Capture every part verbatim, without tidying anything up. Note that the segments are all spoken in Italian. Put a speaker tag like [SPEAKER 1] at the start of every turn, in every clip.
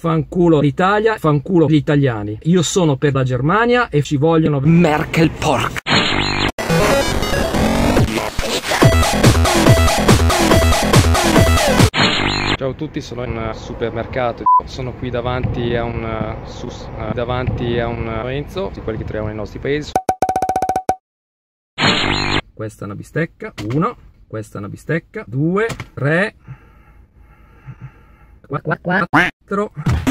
[SPEAKER 1] fanculo l'Italia, fanculo gli italiani. Io sono per la Germania e ci vogliono Merkel porca. Ciao a tutti, sono in un supermercato, sono qui davanti a un sus, davanti a un Lorenzo, di quelli che troviamo nei nostri paesi. Questa è una bistecca, uno, questa è una bistecca, due, tre, quattro,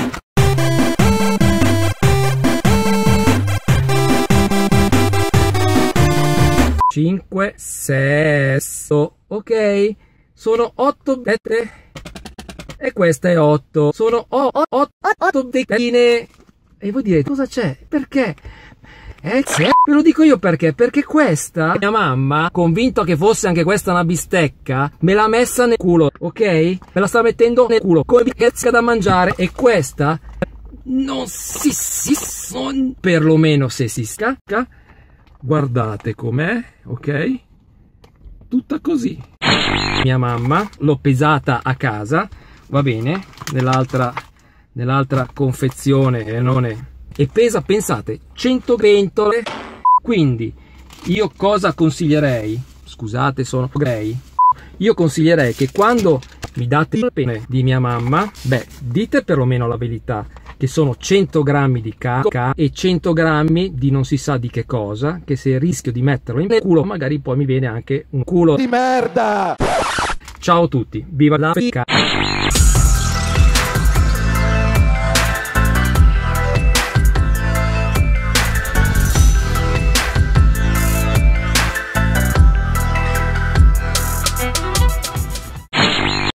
[SPEAKER 1] cinque, sei, ok, sono otto bette. E questa è otto. Sono otto beccine. E voi direte, cosa c'è? Perché? Eh, ve lo dico io perché. Perché questa, mia mamma, convinto che fosse anche questa una bistecca, me l'ha messa nel culo, ok? Me la sta mettendo nel culo, come bistecca da mangiare. E questa, non si si son, perlomeno se si scacca, guardate com'è, ok? Tutta così. Mia mamma, l'ho pesata a casa. Va bene, nell'altra nell'altra confezione eh, non è, e pesa, pensate, cento pentole. Quindi io cosa consiglierei? Scusate, sono gay. Io consiglierei che quando mi date il pene di mia mamma, beh, dite perlomeno la verità, che sono cento grammi di caca e cento grammi di non si sa di che cosa, che se rischio di metterlo in culo magari poi mi viene anche un culo di merda. Ciao a tutti, viva l'Africa.